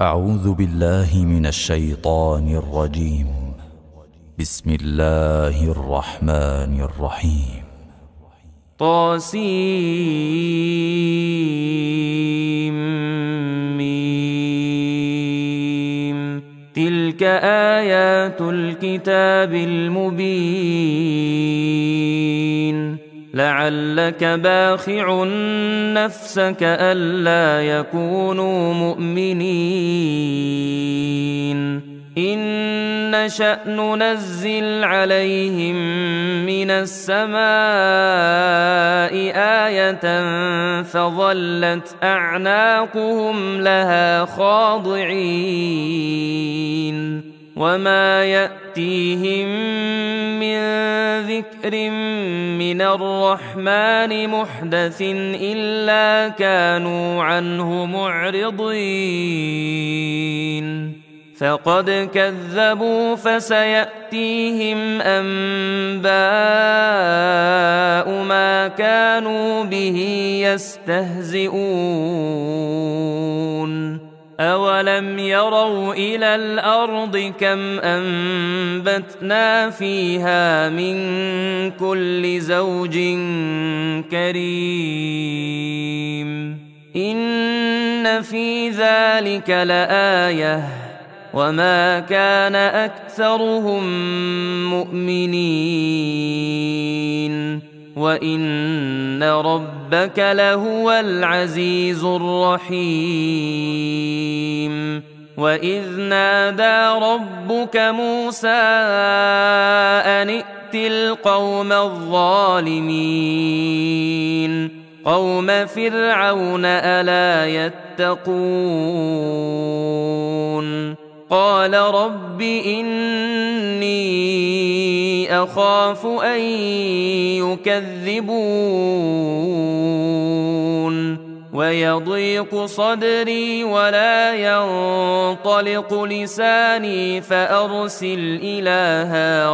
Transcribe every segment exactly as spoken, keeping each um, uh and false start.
أعوذ بالله من الشيطان الرجيم. بسم الله الرحمن الرحيم. طاسيم تلك آيات الكتاب المبين لعلك باخع نفسك ألا يكونوا مؤمنين إن نشأ ننزل عليهم من السماء آية فظلت أعناقهم لها خاضعين وما يأتيهم من ذكر من الرحمن محدث إلا كانوا عنه معرضين فقد كذبوا فسيأتيهم أنباء ما كانوا به يستهزئون أولم يروا إلى الأرض كم أنبتنا فيها من كل زوج كريم إن في ذلك لآية وما كان أكثرهم مؤمنين وإن ربك لهو العزيز الرحيم وإذ نادى ربك موسى أن ائت القوم الظالمين قوم فرعون ألا يتقون قال رب إني أخاف أن يكذبون ويضيق صدري ولا ينطلق لساني فأرسل إلى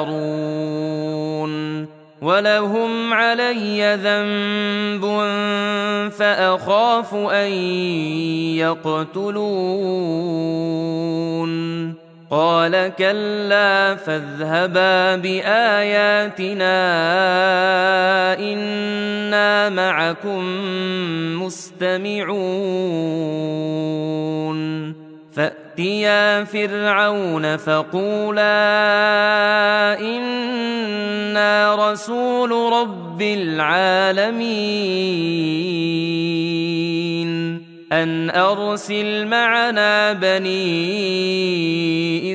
هارون ولهم علي ذنب فأخاف أن يقتلون قال كلا فاذهبا بآياتنا إنا معكم مستمعون فأتيا فرعون فقولا إنا رسول رب العالمين أن أرسل معنا بني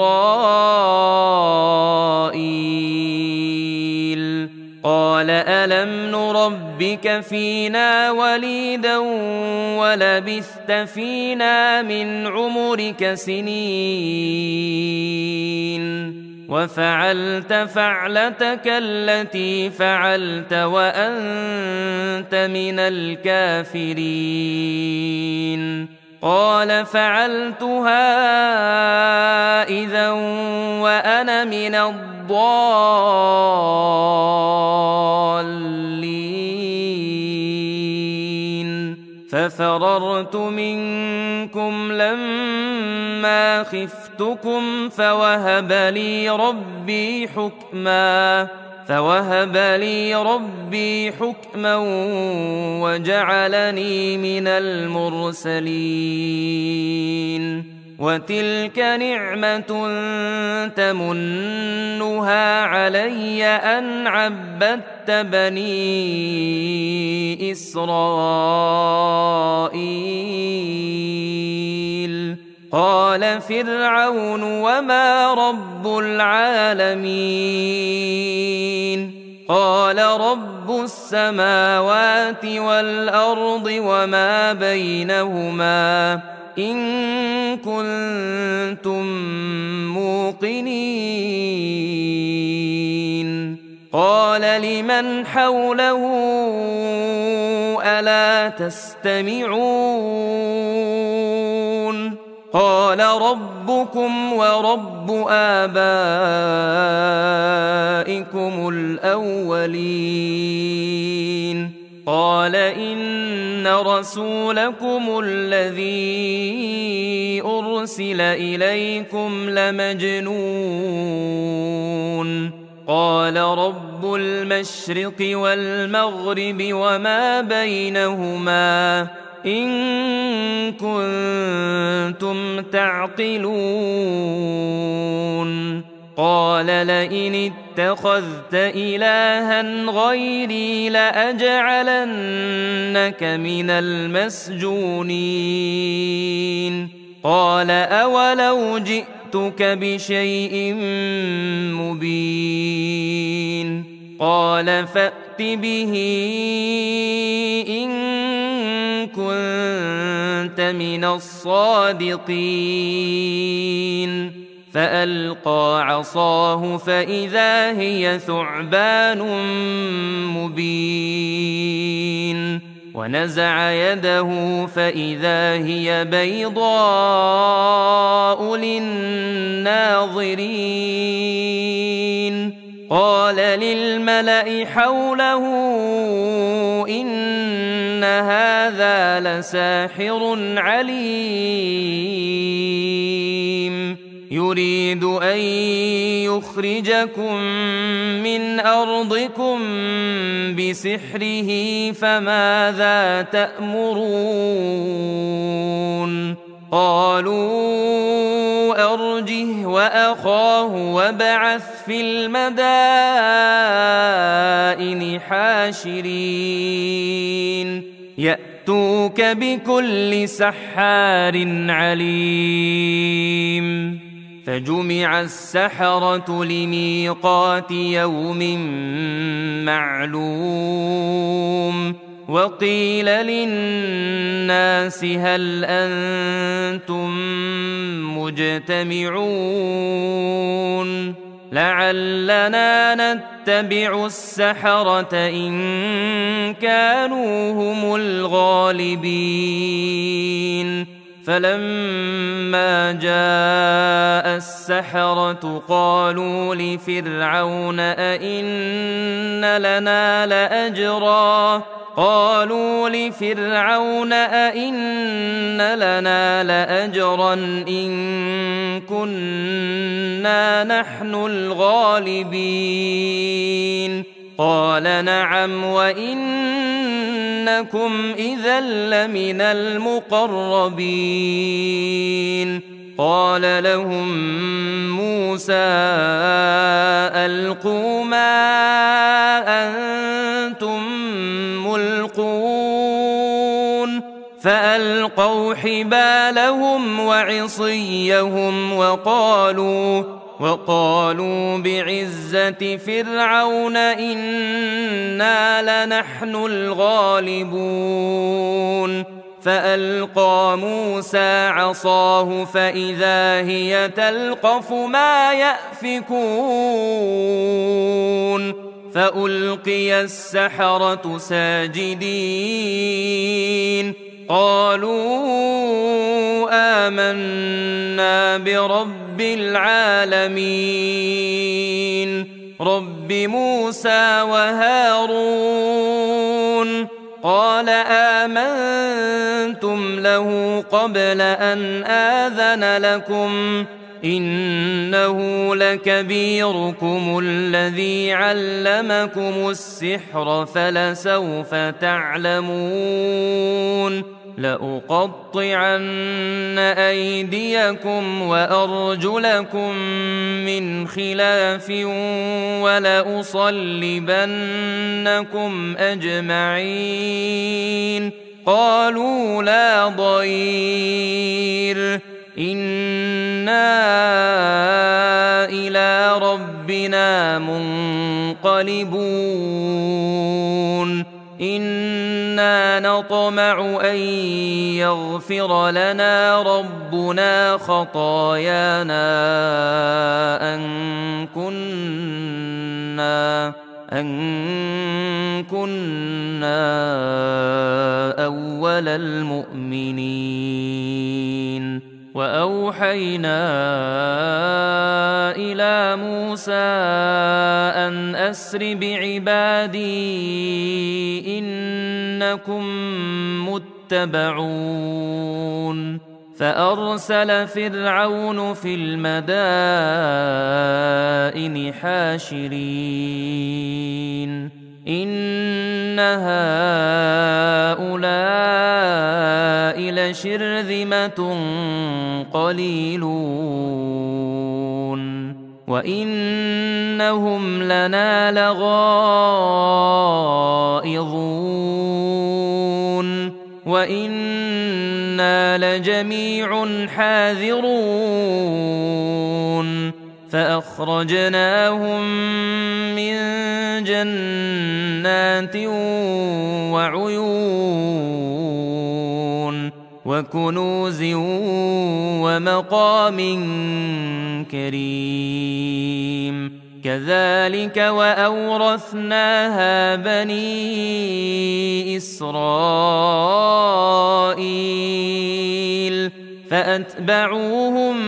إسرائيل قال ألم نربك فينا وليدا ولبثت فينا من عمرك سنين وفعلت فعلتك التي فعلت وأنت من الكافرين قال فعلتها إذا وأنا من الضالين ففررت منكم لما خفتكم فوهب لي ربي حكما فوهب لي ربي حكما وجعلني من المرسلين وتلك نعمة تمنها علي أن عبدت بني إسرائيل قال فرعون وما رب العالمين قال رب السماوات والأرض وما بينهما إن كنتم موقنين قال لمن حوله ألا تستمعون قال ربكم ورب آبائكم الأولين قال إن رسولكم الذي أرسل أرسل إليكم لمجنون قال رب المشرق والمغرب وما بينهما إن كنتم تعقلون قال لئن اتخذت إلها غيري لأجعلنك من المسجونين قال أولو جئتك بشيء مبين قال فأت به إن كنت من الصادقين فألقى عصاه فإذا هي ثعبان مبين ونزع يده فإذا هي بيضاء للناظرين قال للملأ حوله إن هذا لساحر عليم يريد أن يخرجكم من أرضكم بسحره فماذا تأمرون قالوا أرجه وأخاه وابعث في المدائن حاشرين يأتوك بكل سحار عليم فجمع السحرة لميقات يوم معلوم وقيل للناس هل أنتم مجتمعون لعلنا نتبع السحرة إن كانوا هم الغالبين فلما جاء السحرة قالوا لفرعون أئن لنا لأجرا قالوا لفرعون أئن لنا لأجرا إن كنا نحن الغالبين قال نعم وإنكم إذا لمن المقربين قال لهم موسى ألقوا ما أنتم ملقون فألقوا حبالهم وعصيهم وقالوا وقالوا بعزة فرعون إنا لنحن الغالبون فألقى موسى عصاه فإذا هي تلقف ما يأفكون فألقي السحرة ساجدين قالوا آمنا برب العالمين رب موسى وهارون قال آمنتم له قبل أن آذن لكم إنه لكبيركم الذي علمكم السحر فلسوف تعلمون لأقطعن أيديكم وأرجلكم من خلاف ولأصلبنكم أجمعين قالوا لا ضير إنا إلى ربنا منقلبون إنا نطمع أن يغفر لنا ربنا خطايانا أن كنا أن كنا أول المؤمنين وأوحينا إلى موسى أن أسر بعبادي إنكم متبعون فأرسل فرعون في المدائن حاشرين إن هؤلاء لشرذمة قليلون وإنهم لنا لغائظون وإنا لجميع حاذرون فأخرجناهم من جنات وعيون وكنوز ومقام كريم كذلك وأورثناها بني إسرائيل فأتبعوهم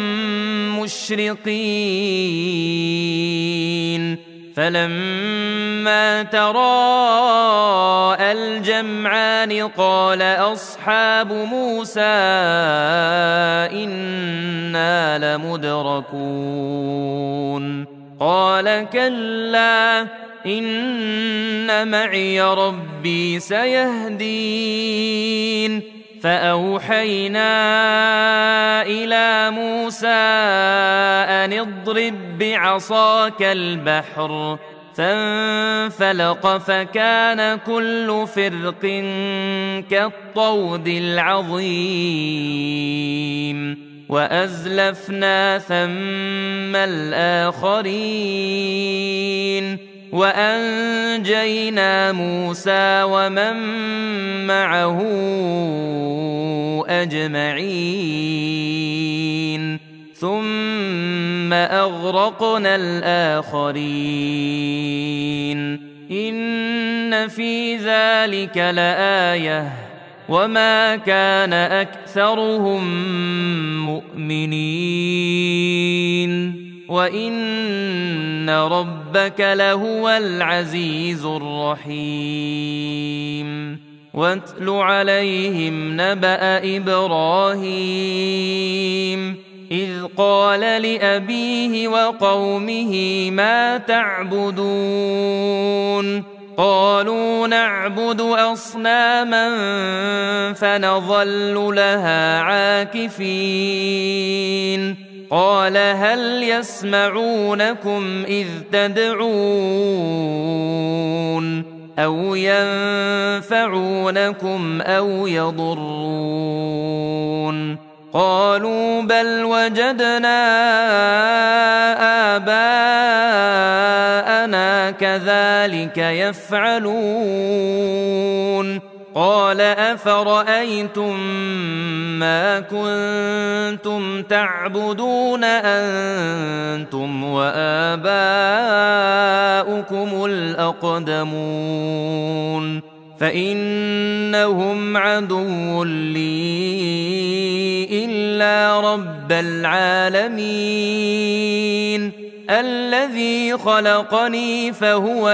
مشرقين فلما تراءى الجمعان قال أصحاب موسى إنا لمدركون قال كلا إن معي ربي سيهدين فأوحينا إلى موسى أن اضرب بعصاك البحر فانفلق فكان كل فرق كالطود العظيم وأزلفنا ثم الآخرين وأنجينا موسى ومن معه أجمعين ثم أغرقنا الآخرين إن في ذلك لآية وما كان أكثرهم مؤمنين وإن ربك لهو العزيز الرحيم واتل عليهم نبأ إبراهيم إذ قال لأبيه وقومه ما تعبدون قالوا نعبد أصناما فنظل لها عاكفين قال هل يسمعونكم إذ تدعون أو ينفعونكم أو يضرون قالوا بل وجدنا آباءنا كذلك يفعلون قال أفرأيتم ما كنتم تعبدون أنتم وآباؤكم الأقدمون فإنهم عدو لي إلا رب العالمين الذي خلقني فهو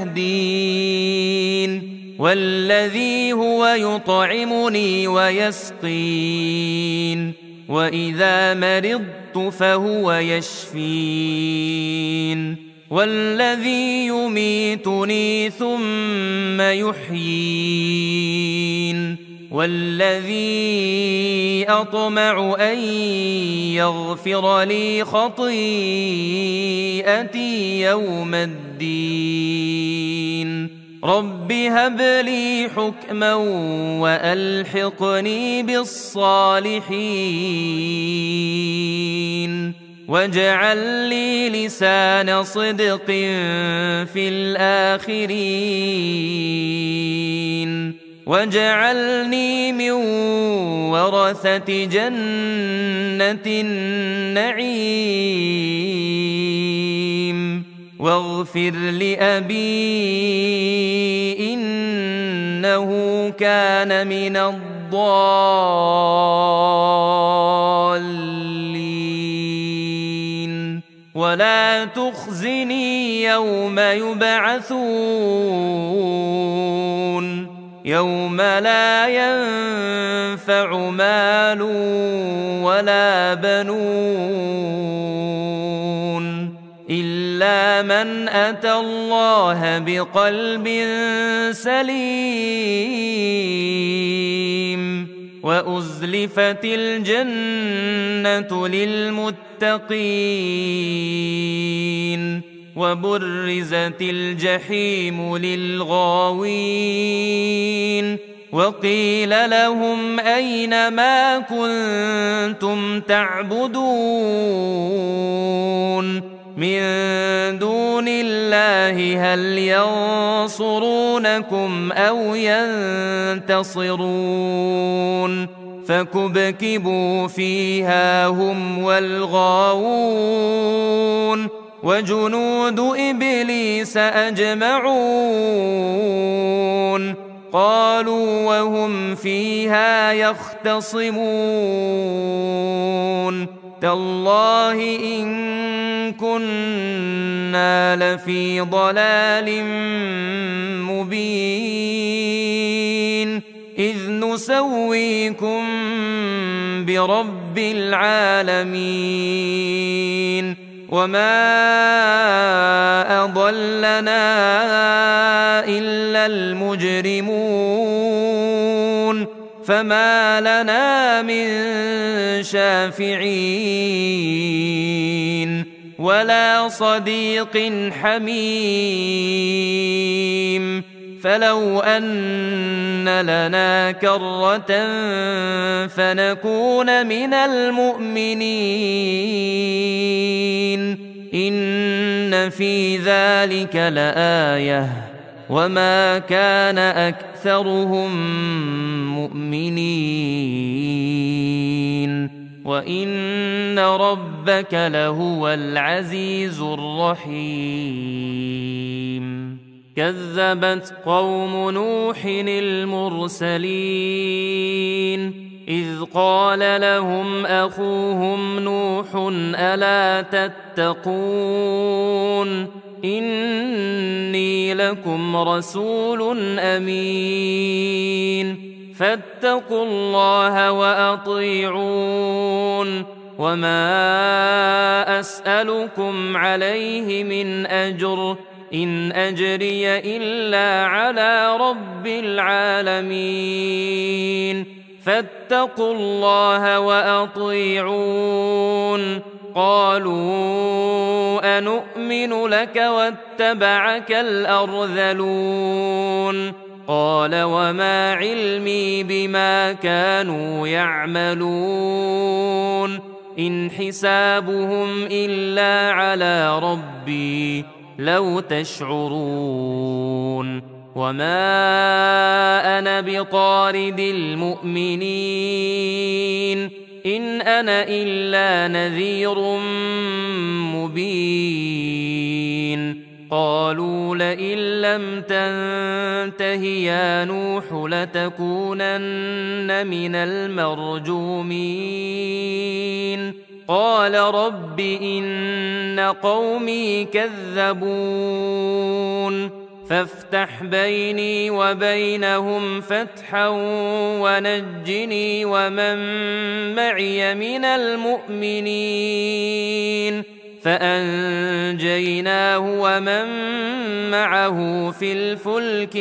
يهدين والذي هو يطعمني ويسقين وإذا مرضت فهو يشفين والذي يميتني ثم يحيين والذي أطمع أن يغفر لي خطيئتي يوم الدين رب هب لي حكما وألحقني بالصالحين واجعل لي لسان صدق في الآخرين واجعلني من ورثة جنة النعيم واغفر لأبي إنه كان من الضالين ولا تخزني يوم يبعثون يوم لا ينفع مال ولا بنون إلا من أتى الله بقلب سليم وأزلفت الجنة للمتقين وبرزت الجحيم للغاوين وقيل لهم أين ما كنتم تعبدون من دون الله هل ينصرونكم أو ينتصرون فكبكبوا فيها هم والغاوون وجنود إبليس أجمعون قالوا وهم فيها يختصمون تالله إن كنا لفي ضلال مبين إذ نسويكم برب العالمين وما أضلنا إلا المجرمون فما لنا من شافعين ولا صديق حميم فلو أن لنا كرة فنكون من المؤمنين إن في ذلك لآية وما كان أكثرهم مؤمنين وإن ربك لهو العزيز الرحيم كذبت قوم نوح المرسلين إذ قال لهم أخوهم نوح ألا تتقون إني لكم رسول أمين فاتقوا الله وأطيعون وما أسألكم عليه من أجر إن أجري إلا على رب العالمين فاتقوا الله وأطيعون قالوا أنؤمن لك واتبعك الأرذلون قال وما علمي بما كانوا يعملون إن حسابهم إلا على ربي لو تشعرون وما أنا بطارد المؤمنين إن أنا إلا نذير مبين قالوا لئن لم تنته يا نوح لتكونن من المرجومين قال رب إن قومي كذبون فافتح بيني وبينهم فتحا ونجني ومن معي من المؤمنين فأنجيناه ومن معه في الفلك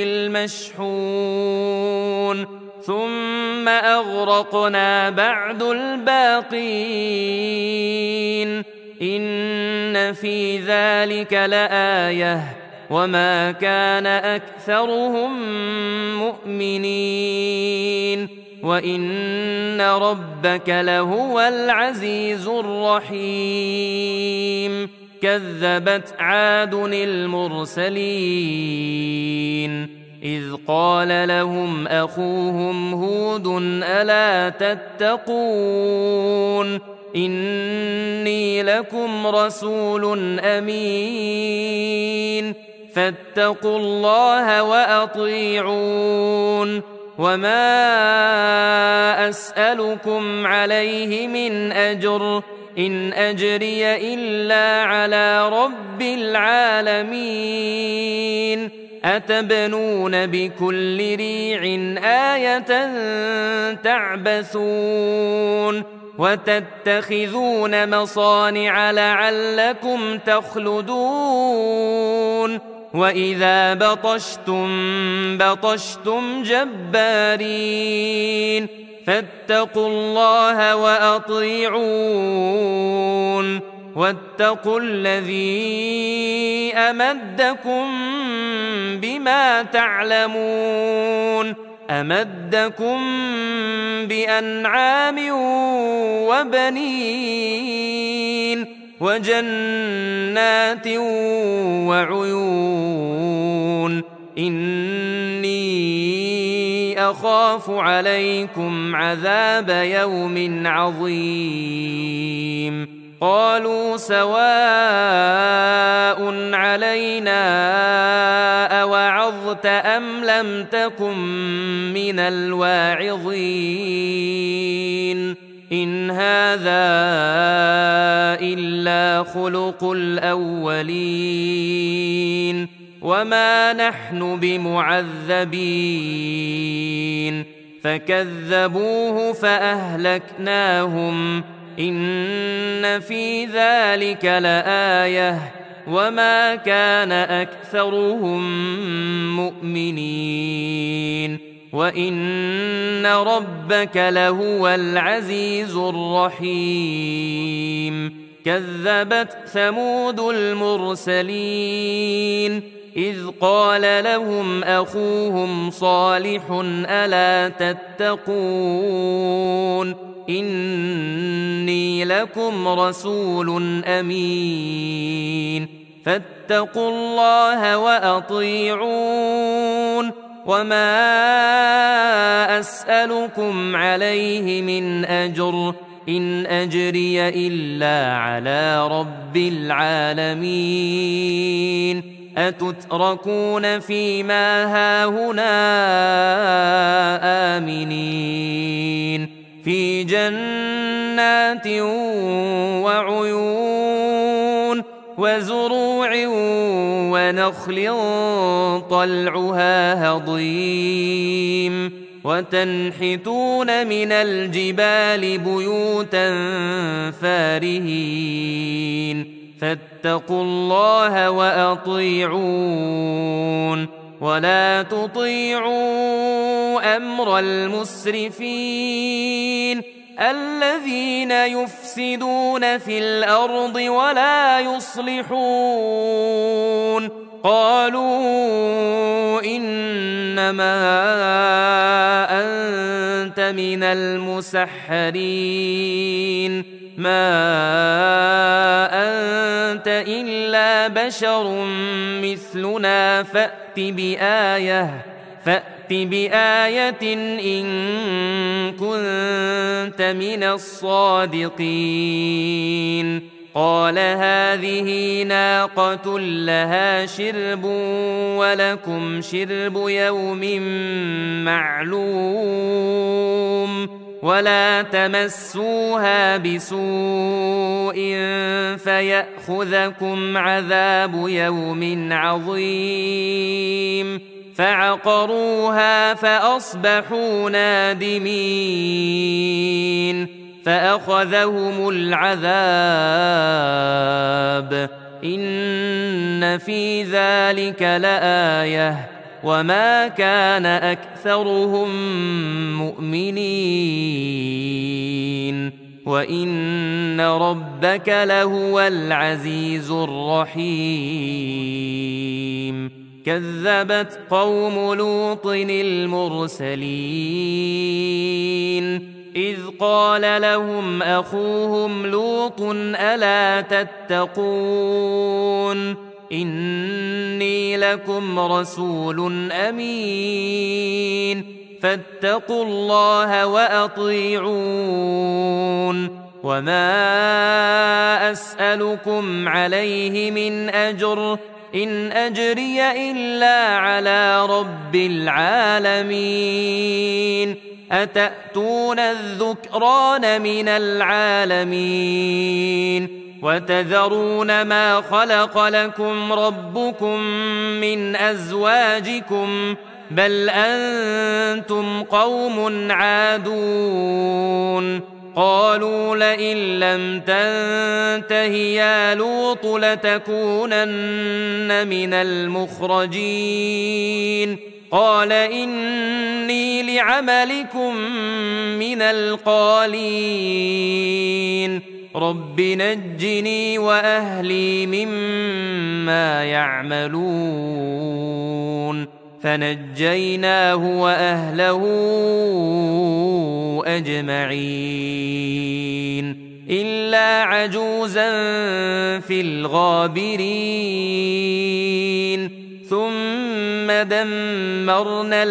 المشحون ثم أغرقنا بعد الباقين إن في ذلك لآية وما كان أكثرهم مؤمنين وإن ربك لهو العزيز الرحيم كذبت عاد المرسلين إذ قال لهم أخوهم هود ألا تتقون إني لكم رسول أمين فاتقوا الله وأطيعون وما أسألكم عليه من أجر إن أجري إلا على رب العالمين أتبنون بكل ريع آية تعبثون وتتخذون مصانع لعلكم تخلدون وإذا بطشتم بطشتم جبارين فاتقوا الله وأطيعون واتقوا الذي أمدكم بما تعلمون أمدكم بأنعام وبنين وجنات وعيون إني أخاف عليكم عذاب يوم عظيم قالوا سواء علينا أوعظت أم لم تكن من الواعظين إن هذا إلا خلق الأولين وما نحن بمعذبين فكذبوه فأهلكناهم إن في ذلك لآية وما كان أكثرهم مؤمنين وإن ربك لهو العزيز الرحيم كذبت ثمود المرسلين إذ قال لهم أخوهم صالح ألا تتقون إني لكم رسول أمين فاتقوا الله وأطيعون وما أسألكم عليه من أجر إن أجري إلا على رب العالمين أتتركون فيما هاهنا آمنين في جنات وعيون وزروع ونخل طلعها هضيم وتنحتون من الجبال بيوتا فارهين فاتقوا الله وأطيعون ولا تطيعوا أمر المسرفين الذين يفسدون في الأرض ولا يصلحون قالوا إنما أنت من المسحرين ما أنت إلا بشر مثلنا فأت بآية فأت بآية إن كنت من الصادقين قال هذه ناقة لها شرب ولكم شرب يوم معلوم ولا تمسوها بسوء فيأخذكم عذاب يوم عظيم فعقروها فأصبحوا نادمين فأخذهم العذاب إن في ذلك لآية وما كان أكثرهم مؤمنين وإن ربك لهو العزيز الرحيم كذبت قوم لوط المرسلين إذ قال لهم أخوهم لوط ألا تتقون إني لكم رسول أمين فاتقوا الله وأطيعون وما أسألكم عليه من أجر إن أجري إلا على رب العالمين أتأتون الذكران من العالمين وتذرون ما خلق لكم ربكم من أزواجكم بل أنتم قوم عادون قالوا لئن لم تنته يا لوط لتكونن من المخرجين قال إني لعملكم من القالين رب نجني وأهلي مما يعملون فنجيناه وأهله أجمعين إلا عجوزا في الغابرين ثم دمرنا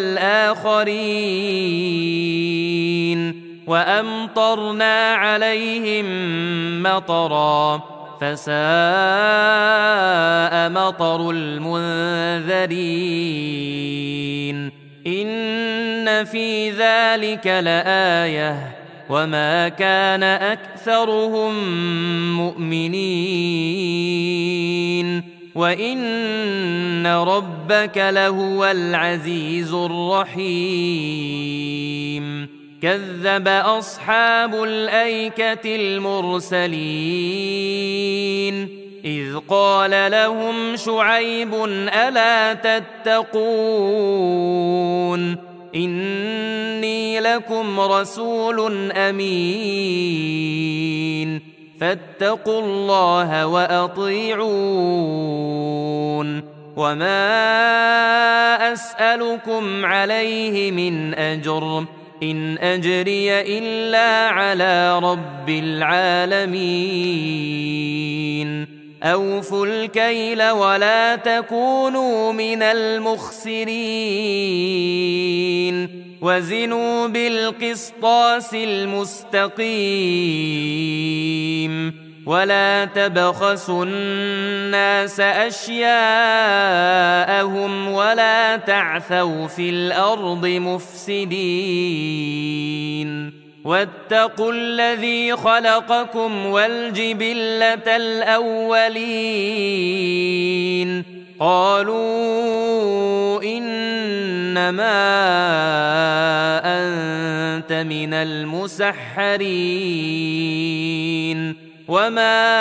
الآخرين وأمطرنا عليهم مطرا فساء مطر المنذرين إن في ذلك لآية وما كان أكثرهم مؤمنين وإن ربك لهو العزيز الرحيم كذب أصحاب الأيكة المرسلين إذ قال لهم شعيب ألا تتقون إني لكم رسول أمين فاتقوا الله وأطيعون وما أسألكم عليه من أجر إن أجري إلا على رب العالمين أوفوا الكيل ولا تكونوا من المخسرين وزنوا بالقسطاس المستقيم ولا تبخسوا الناس أشياءهم ولا تعثوا في الأرض مفسدين واتقوا الذي خلقكم والجبلة الأولين قالوا إنما أنت من المسحرين وما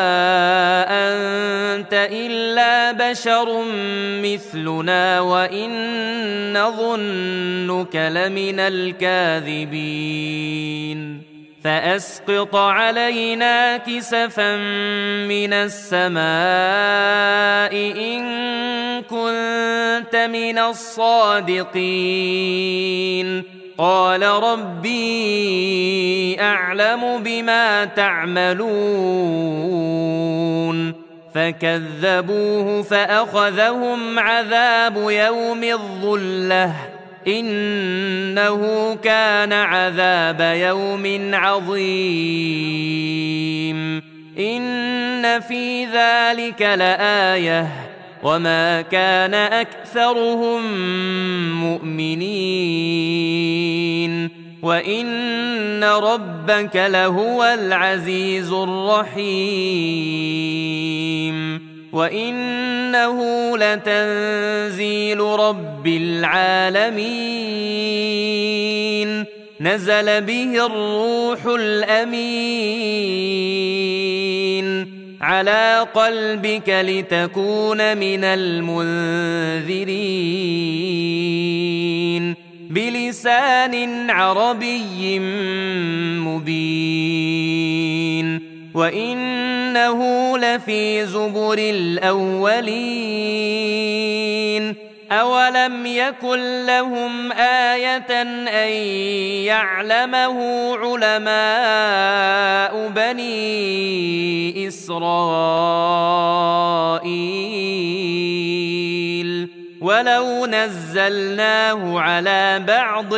أنت إلا بشر مثلنا وإن نظنك لمن الكاذبين فأسقط علينا كسفا من السماء إن كنت من الصادقين قال ربي أعلم بما تعملون فكذبوه فأخذهم عذاب يوم الظلة إنه كان عذاب يوم عظيم إن في ذلك لآية وما كان أكثرهم مؤمنين وإن ربك لهو العزيز الرحيم وإنه لتنزيل رب العالمين نزل به الروح الأمين على قلبك لتكون من المنذرين بلسان عربي مبين وإنه لفي زبر الأولين أولم يكن لهم آية أن يعلمه علماء بني إسرائيل ولو نزلناه على بعض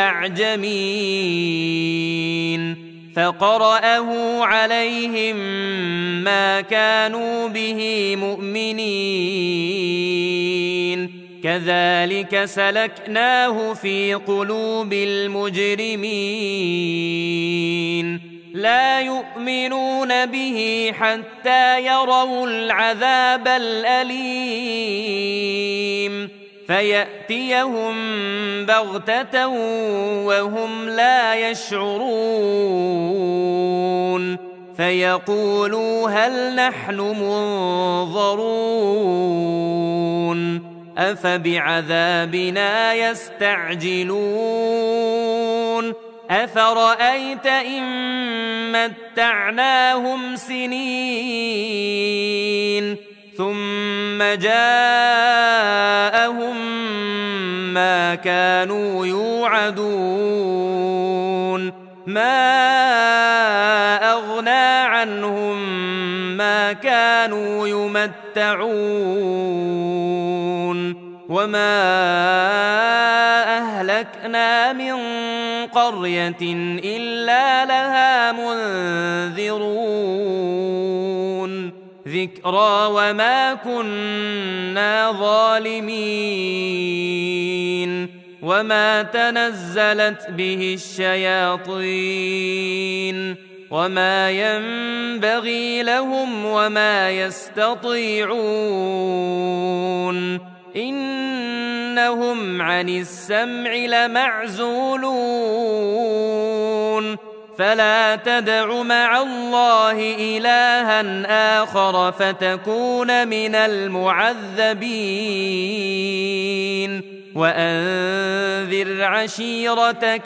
الأعجمين فقرأه عليهم ما كانوا به مؤمنين كذلك سلكناه في قلوب المجرمين لا يؤمنون به حتى يروا العذاب الأليم فيأتيهم بغتة وهم لا يشعرون فيقولوا هل نحن منظرون أفبعذابنا يستعجلون أفرأيت إن متعناهم سنين ثم جاءهم ما كانوا يوعدون ما أغنى عنهم ما كانوا يمتعون وما أهلكنا من قرية إلا لها منذرون ذكرى وما كنا ظالمين وما تنزلت به الشياطين وما ينبغي لهم وما يستطيعون إنهم عن السمع لمعزولون فلا تدع مع الله إلها آخر فتكون من المعذبين وأنذر عشيرتك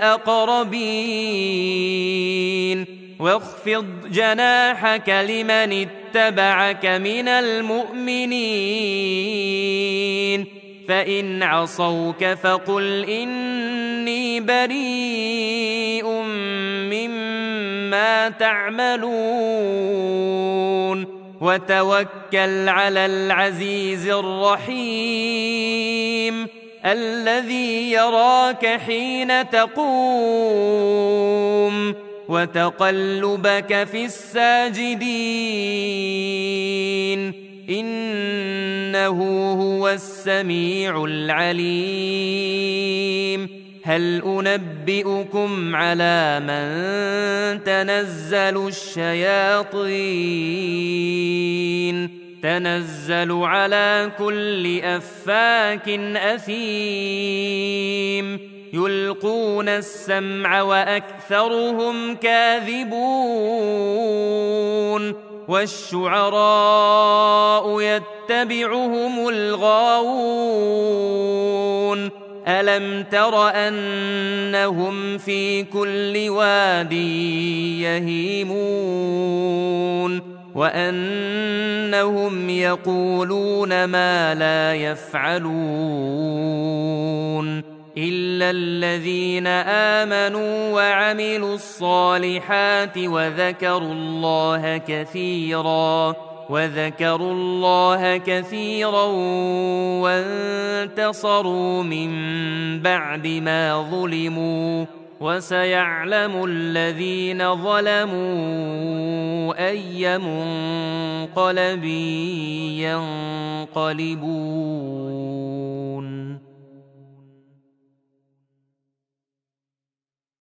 الأقربين واخفض جناحك لمن اتبعك من المؤمنين فإن عصوك فقل إني بريء مما تعملون وتوكل على العزيز الرحيم الذي يراك حين تقوم وتقلبك في الساجدين إنه هو السميع العليم هل أنبئكم على من تنزل الشياطين تنزل على كل أفاك أثيم يلقون السمع وأكثرهم كاذبون والشعراء يتبعهم الغاوون ألم تر أنهم في كل واد يهيمون وأنهم يقولون ما لا يفعلون إلا الذين آمنوا وعملوا الصالحات وذكروا الله كثيرا وذكروا الله كثيرا وانتصروا من بعد ما ظلموا وسيعلم الذين ظلموا أي منقلب ينقلبون